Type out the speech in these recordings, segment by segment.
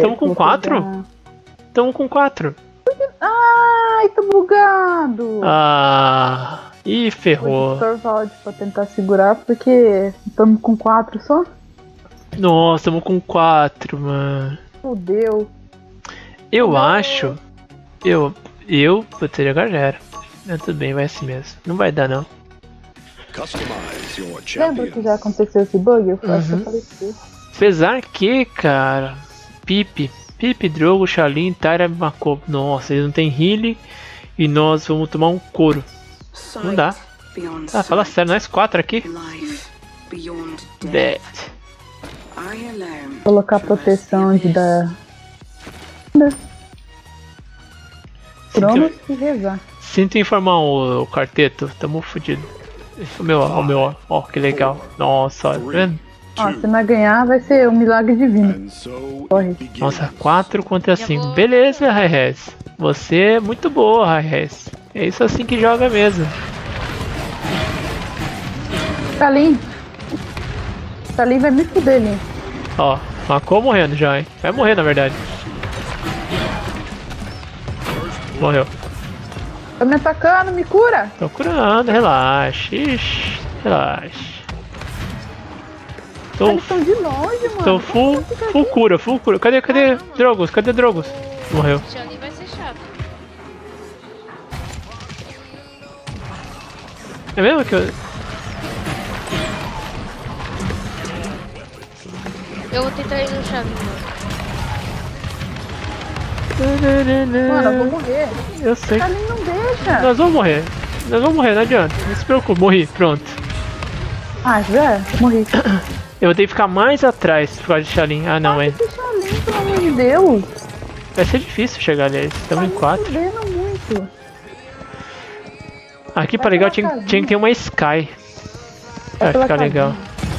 Tamo com 4? Tamo com 4. Ai, tô bugado. Ah, ih, ferrou. Vou de Torvald pra tentar segurar, porque estamos com 4 só. Nossa, tamo com 4, mano. Fudeu. Eu acho. Eu botei a galera. Tudo bem, vai assim mesmo. Não vai dar, não. Lembra que já aconteceu esse bug? Eu acho que eu falei isso. Apesar que, cara, Pipe, Drogo, Xalin, Tyra, Mako. Nossa, eles não tem healing e nós vamos tomar um couro. Não dá. Ah, fala sério, nós 4 aqui. Dead. Colocar proteção de dar. Cronos e rezar. Sinto informar o quarteto, tamo fudido. O meu, ó, que legal. Nossa, olha, tá vendo? Ó, se nós ganhar, vai ser um milagre divino. Corre. Nossa, 4 contra 5. Beleza, Hi-Res. Você é muito boa, Hi-Res. É isso assim que joga mesmo. Xalin vai me fuder, Lin. Ó, Mako morrendo já, hein? Vai morrer, na verdade. Morreu. Tá me atacando, me cura. Tô curando, relaxa. Ixi, relaxa. Eles estão de longe, mano. Tô full cura. Cadê Drogos? Morreu. O Xalin vai ser chato. É mesmo que eu... Eu vou tentar ir no Xalin, mano. Mano, eu vou morrer. Eu sei. Xalin não deixa. Nós vamos morrer, não adianta. Não se preocupe, morri, pronto. Ah, já? Morri. Eu vou ter que ficar mais atrás por causa de Xalin. Ah, não, é. Que Xalin, pelo amor de Deus. Vai ser difícil chegar ali, estamos em 4. Tá muito. Aqui pra legal tinha que ter uma Sky. Vai ficar legal.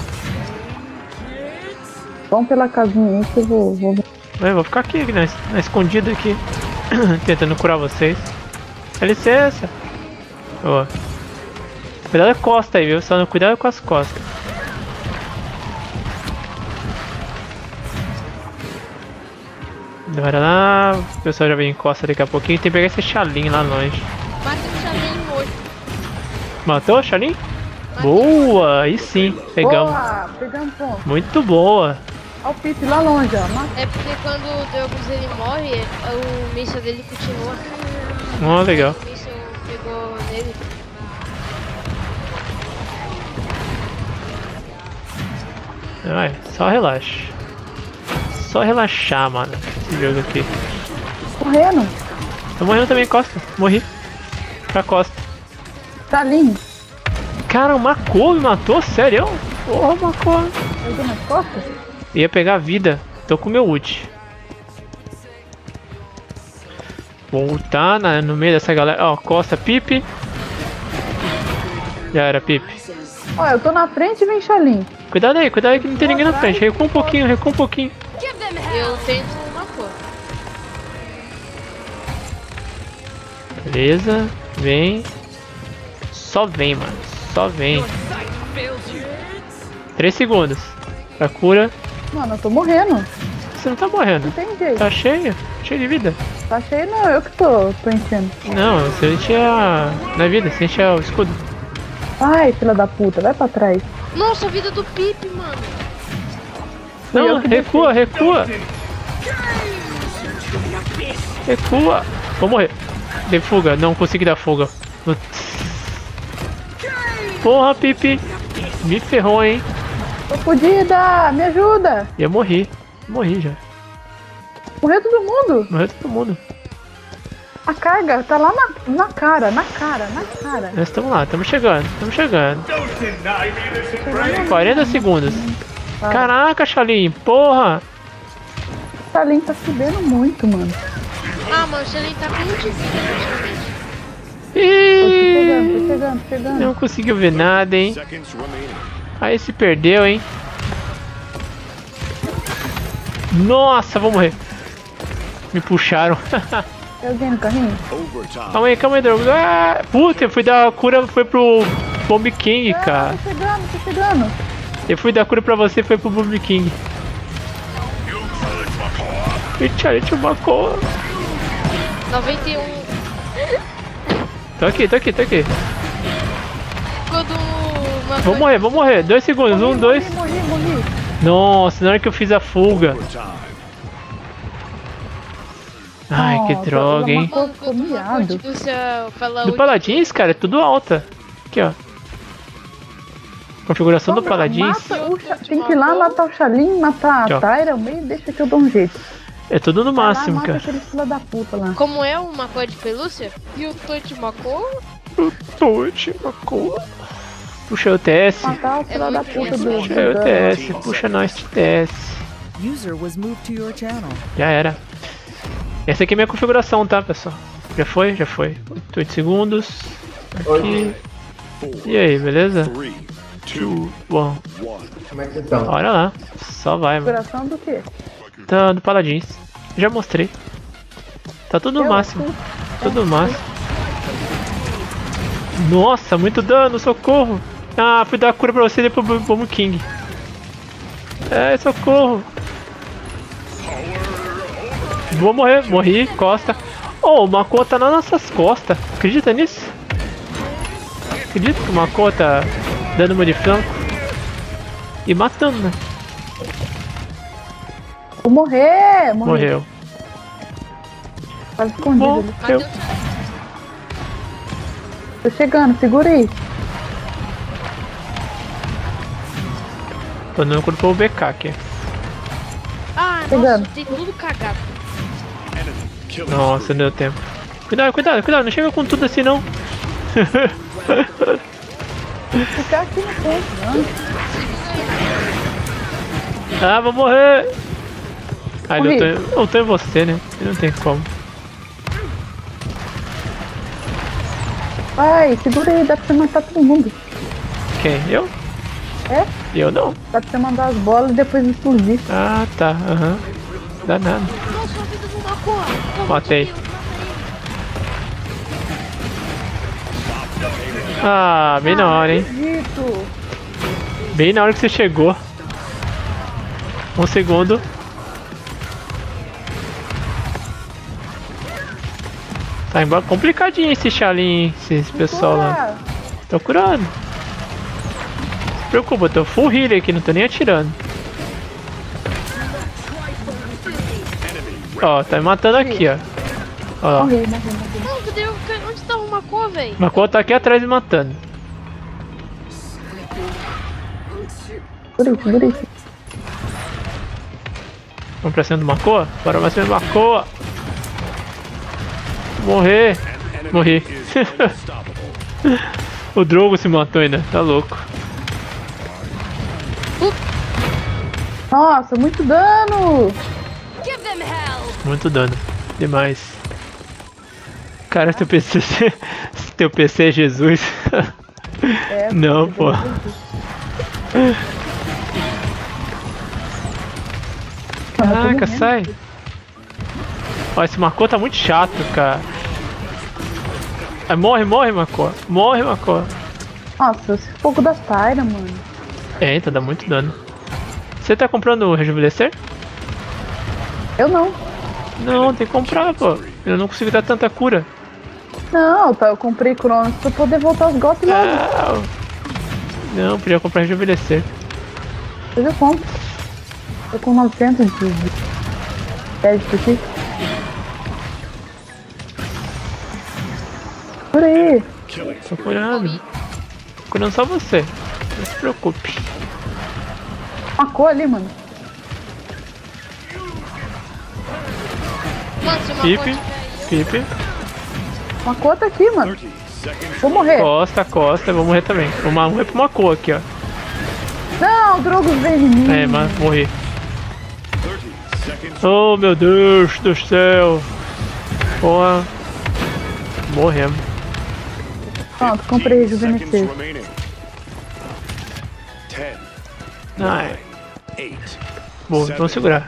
Vamos pela casinha aí que eu vou... Eu vou ficar aqui, na escondida aqui. Tentando curar vocês. Dá licença. Boa. Cuidado com a costa aí, viu? Só não cuidado com as costas. Vai lá, o pessoal já vem em costa daqui a pouquinho. Tem que pegar esse Xalin lá longe. Matei o Xalin morto. Matou o Xalin? Boa, aí sim, pegamos. Boa, pegamos ponto. Muito boa. Olha o Pip lá longe, ó. É porque quando o Drogos ele morre, o míssil dele continua. Oh, legal. O míssil pegou nele. Vai, só relaxa. Só relaxar, mano. Esse jogo aqui. Correndo. Tô morrendo também, costa. Morri. Pra costa. Tá lindo. Cara, o Mako me matou? Sério? Porra, Mako. Pegou nas costas? Ia pegar vida. Tô com meu ult. Vou ultar no meio dessa galera. Ó, costa, Pipe. Já era, Pipe. Ó, eu tô na frente e vem Xalin. Cuidado aí que não tem ninguém na frente. Recua um pouquinho, Eu tento uma cor. Beleza, vem. Só vem, mano. Só vem. 3 segundos. Pra cura. Mano, eu tô morrendo. Você não tá morrendo. Não tem jeito. Tá cheio de vida. Tá cheio não, eu que tô enchendo. Não, você enche na vida, você enche o escudo. Ai, filha da puta, vai pra trás. Nossa, a vida do Pipe, mano. Não, recua. Recua. Vou morrer. Dei fuga, não consegui dar fuga. Porra, Pipe. Me ferrou, hein. Tô fodida, me ajuda. E eu morri já. Morreu todo mundo. Morreu todo mundo. A carga tá lá na cara. Nós estamos lá, estamos chegando. 40 segundos. Caraca, Xalin, porra. Xalin tá fudendo muito, mano. Ah, mano, o Xalin tá com 1 de vida, praticamente. Ih, Tô chegando. não conseguiu ver nada, hein. Aí se perdeu, hein. Nossa, vou morrer. Me puxaram. Tem alguém no carrinho? Calma aí, Drogo. Ah, puta, eu fui dar a cura, foi pro Bomb King, cara. Tô chegando. Eu fui dar cura pra você, foi pro Bomb King. Richard Macoa. 91. Tô aqui. Quando uma Vou morrer. 2 segundos. 1, 2. Morri. Nossa, na hora que eu fiz a fuga. Ai, que Nossa, droga, hein? ela Mano, quando uma miado. cor do céu fala Do Paladins, cara, é tudo alta. Aqui, ó. Configuração do Paladins. Tem que ir lá matar o Xalim, matar Aqui, ó. a Tyra, meio deixa que eu dou um jeito. É tudo no máximo, Mata cara. aquele fila da puta lá. Como é uma cor de pelúcia? E o Tote Macô? Tote, Macoa. Puxa o TS. Matar o fila da puta do Puxa o TS. Puxa nós de TS. User was moved to your channel. Já era. Essa aqui é minha configuração, tá, pessoal? Já foi? 8 segundos. Aqui. E aí, beleza? 2, 1. Como é que vocês estão? Olha lá. Só vai, mano. Configuração do quê? Tá do Paladins. Já mostrei. Tá tudo no máximo. Tudo no máximo. Nossa, muito dano, socorro. Ah, fui dar a cura pra você e depois pro Bomb King. É, socorro. Vou morrer, morri, costa. Oh, o Makoa tá nas nossas costas. Acredita nisso? Acredita que o Makoa tá dando uma de flanco? E matando, né? Vou morrer! Morreu. Tá escondido ali. Morreu. Tô chegando, segura aí. Tô dando cura pro BK aqui. Ah, nossa, Pegando. tem tudo cagado. Nossa, não deu tempo. Cuidado, não chega com tudo assim não. Vou ficar aqui no ponto, não. Ah, vou morrer. Ai, Morri. eu tô em você, né? Não tem como. Vai, segura aí, dá pra você matar todo mundo. Quem? Eu? É? Eu não. Dá pra você mandar as bolas e depois explodir. Ah, tá. Aham. Dá nada. Nossa, a vida do Macô. Matei. Ah, bem na hora, hein? Acredito. Bem na hora que você chegou. 1 segundo. Tá embora. Complicadinho esse Xalim, esse pessoal lá. Tô curando. Não se preocupa, eu tô full healer aqui, não tô nem atirando. Ó, tá me matando aqui, ó. Ó, Morri. Não, cadê? Onde tá o Macô, velho? o Makoa tá aqui atrás me matando. Segura aí. Vamos pra cima do Makoa? Bora pra cima do Makoa. Morrer. Morri. O Drogo se matou ainda, tá louco. Nossa, muito dano! Muito dano. Demais. Cara, teu PC, teu PC é Jesus. É, Não, pô. Caraca, sai. Ó, esse Makoa tá muito chato, cara. Morre, Makoa. Morre, Makoa. Nossa, esse fogo da Tyra, mano. Eita, dá muito dano. Você tá comprando o Rejuvenescer? Eu não. Não, tem que comprar, pô. Eu não consigo dar tanta cura. Não, tá, eu comprei Cronos pra poder voltar os golpes logo. Ah, não, podia comprar Rejuvenescer. Depois eu compro. Tô com 900 de crédito aqui. Por aí. Tô curando. Curando só você. Não se preocupe. Uma cor ali, mano. Mano, se o Macô Pipe, tiver Pipe. Uma cor tá aqui, mano. Vou morrer. Costa, vou morrer também. Vou morrer pra uma cor aqui, ó. Não, o Drogo veio em mim. É, mas morri. Oh, meu Deus do céu. Porra. Morremos. Pronto, comprei rejuvenescer. Ai. Boa, vamos segurar.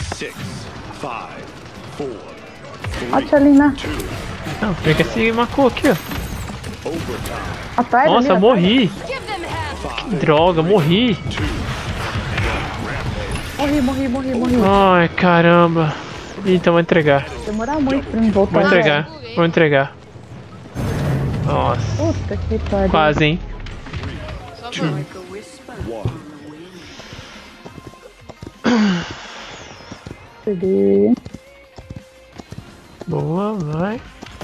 Ó, Tchalina. Não, tem que se marcou aqui, ó. A Tyra Nossa, ali, morri. Que droga, morri. Morri. Ai, caramba. Então vou entregar. Demorar muito pra me voltar. Vou entregar. Vou entregar. Nossa. Puta que pariu. Quase, hein? Só vai. Peguei. Boa, vai.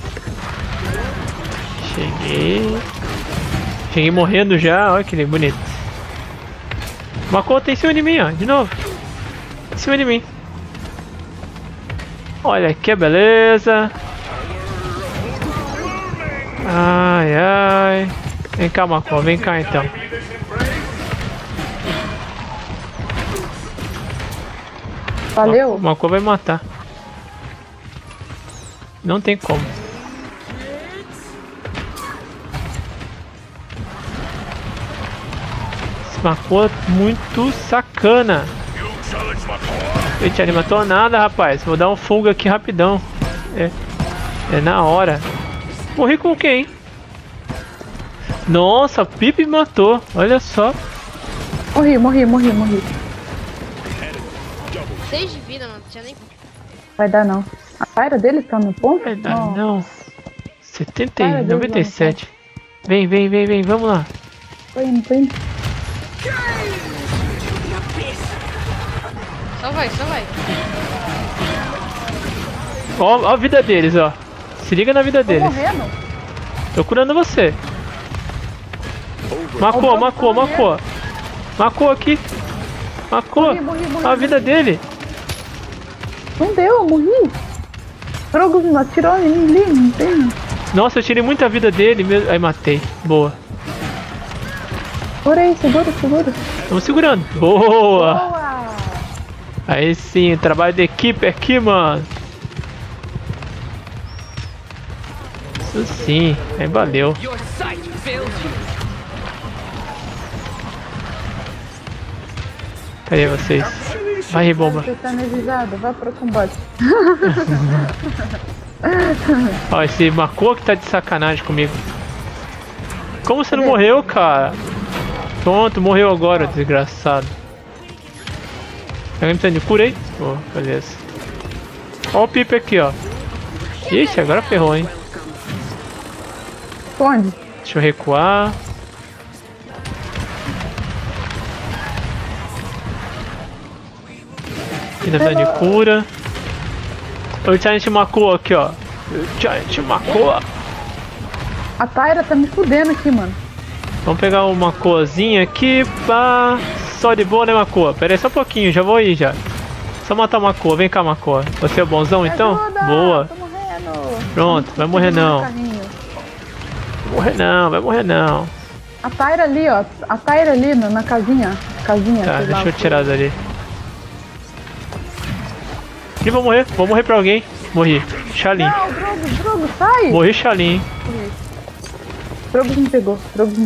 Cheguei. Cheguei morrendo já, olha que bonito. Uma conta em cima de mim, ó, de novo. Em cima de mim. Olha que beleza. Ai, ai. Vem cá, Macó, vem cá então. Valeu. Macó vai matar. Não tem como. Esse Macó é muito sacana. Eita, ele matou nada, rapaz. Vou dar um fogo aqui rapidão. É na hora. Morri com quem? Nossa, o Pipe matou. Olha só. Morri. 6 de vida, não tinha nem. Vai dar não. A Tyra dele tá no ponto? Vai dar não. 70 Cara, e Deus, 97. Vem, vamos lá. Tô indo. Só vai. Ó a vida deles, ó. Se liga na vida Tô deles. morrendo. Tô curando você. Macou. Macou aqui. Macou. Morri. A vida dele. Não deu, eu morri. Drogo me atirou em mim ali, não tem. Nossa, eu tirei muita vida dele mesmo. Aí matei. Boa. Segura. Estamos segurando. Boa. Boa. Aí sim, trabalho de equipe aqui, mano. Isso sim. Aí valeu. Cadê vocês? Vai, bomba. Você tá energizado, vai pro combate. Ó, esse Macô que tá de sacanagem comigo. Como você não morreu, cara? Pronto, morreu agora, desgraçado. Alguém precisa de cura aí? Oh, beleza. Ó o Pipe aqui, ó. Ixi, agora ferrou, hein? Onde? Deixa eu recuar. Ainda precisa de cura. O Giant Macô aqui, ó. O Giant Macô. A Tyra tá me fudendo aqui, mano. Vamos pegar o Macôzinho aqui, pá. Só de boa, né, Macô? Pera aí só um pouquinho, já vou aí já. Só matar o Macô, vem cá, Macô. Você é o bonzão então? Ajuda, Boa. tô morrendo. Pronto, vai morrer não. Carrinho. Vai morrer não. A Tyra ali, ó. A Tyra ali na casinha. Tá, sei lá, deixa eu tirar dali. E vou morrer pra alguém. Morri. Xalim. Não, Drogo, sai! Morri Xalim. Drogo me pegou.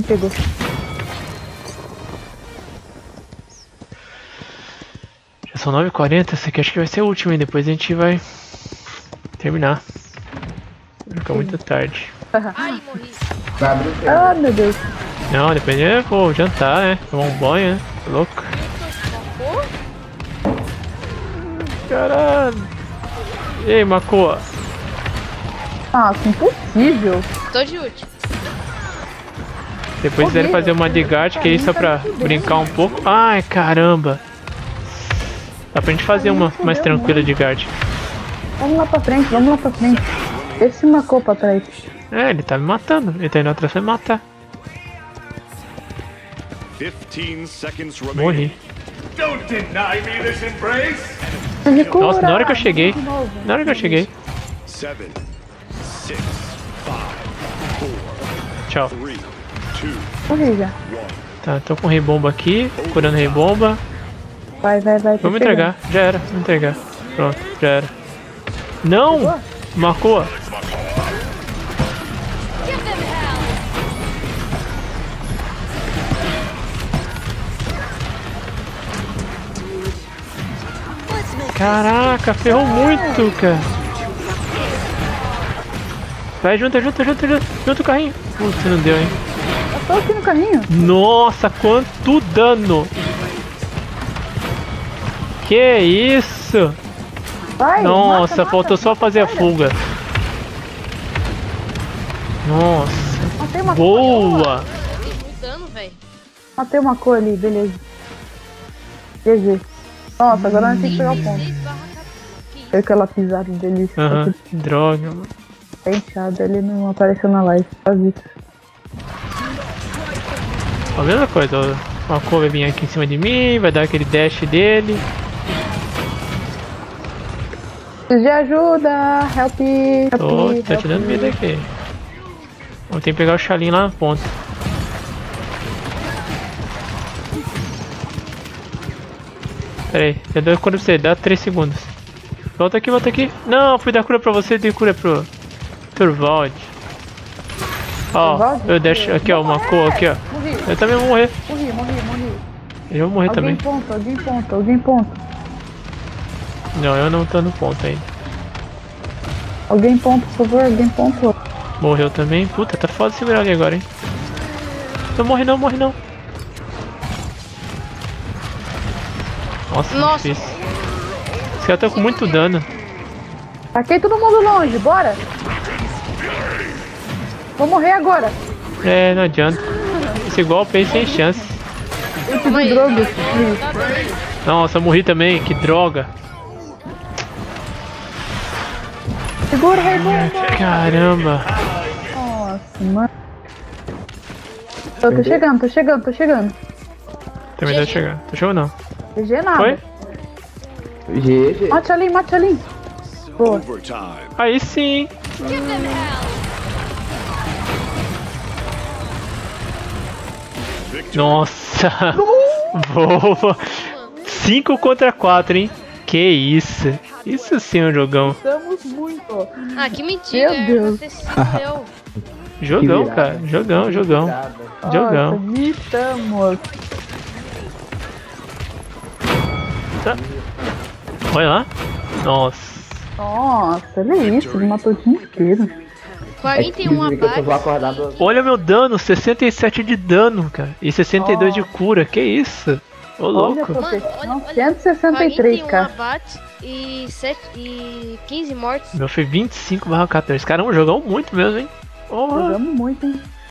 Já são 9h40, essa aqui acho que vai ser a última, hein? Depois a gente vai terminar. Vai ficar muito tarde. Ai, morri. Vai abrir o tempo. Ah, meu Deus. Não, depois eu vou jantar, né? Tomar um banho, né? Tá louco. Caralho. E aí, Macô? Ah, que impossível. Tô de último. Depois quiserem fazer uma de guard, que é isso só pra brincar um pouco. Ai, caramba. Dá pra gente fazer uma mais tranquila de guard. Vamos lá pra frente. Esse marcou pra trás. É, ele tá me matando. Ele tá indo atrás pra me matar. 15 seconds remaining. Morri. Don't deny me this embrace. Nossa, na hora que eu cheguei. 7, 6, 5, 4, Tchau. 3, 2, Morri já. Tá, tô com rebomba aqui. Curando rebomba. Vai. Vamos entregar. Já era. Vamos entregar. Pronto, já era. Não! Marcou. Caraca, ferrou muito, cara. Vai, junta o carrinho. Putz, não deu, hein. Eu tô aqui no carrinho. Nossa, quanto dano. Que isso? Vai, Nossa, mata, faltou só fazer a fuga. Nossa. Matei uma Boa! Tem muito dano, velho. Matei uma cor ali, beleza. GG. Nossa, agora nós temos que pegar o ponto. 6/14. Que isso? Foi aquela pisada dele. Aham, droga, mano. Tá inchado, ele não apareceu na live. Faz isso. A mesma coisa, ó. Uma cor vai vir aqui em cima de mim, vai dar aquele dash dele. Preciso de ajuda, help, Tô, tá te dando vida aqui. Vou ter que pegar o Xalim lá na ponta. Pera aí, eu dou cura pra você, dá 3 segundos. Volta aqui, volta aqui. Não, fui dar cura pra você, dei cura pro Turvald. Ó, eu deixo aqui, ó, uma cor aqui, ó. Morri, Eu também vou morrer. morri. Eu vou morrer também. Alguém ponto. Não, eu não tô no ponto ainda. Alguém ponto, por favor, alguém ponto. Morreu também. Puta, tá foda segurar ali agora, hein. Não morre não, morre não. Nossa, Nossa. difícil. Esse cara tá com muito dano. Taquei todo mundo longe, bora. Vou morrer agora. É, não adianta. Esse golpe aí sem chance. Eu tive droga. Tá dano. Nossa, eu morri também, que droga. Segura, Raimundo. Caramba. Nossa, mano. Eu tô chegando. Também tá chegando. Tá chegando não. GG nada. Foi? GG. Mate ali. Boa. Overtime. Aí sim. Nossa. Boa. 5 contra 4, hein. Que isso. Isso sim é um jogão. Estamos muito. Ah, que mentira. Meu Deus. Você se fudeu. Jogão, virada. cara. Jogão. Virada. Jogão. Nossa, estamos. Tá. Olha lá. Nossa. Nossa, olha isso. Ele matou o time inteiro. 41 Inclusive que eu tô abate. acordado. Olha meu dano. 67 de dano, cara. E 62 de cura. Que isso. Ô, Olha, louco. Mano, 163, 41 cara. abates e 15 mortes. Meu foi 25/14. Caramba, jogou muito mesmo, hein. Porra. Jogamos muito, hein?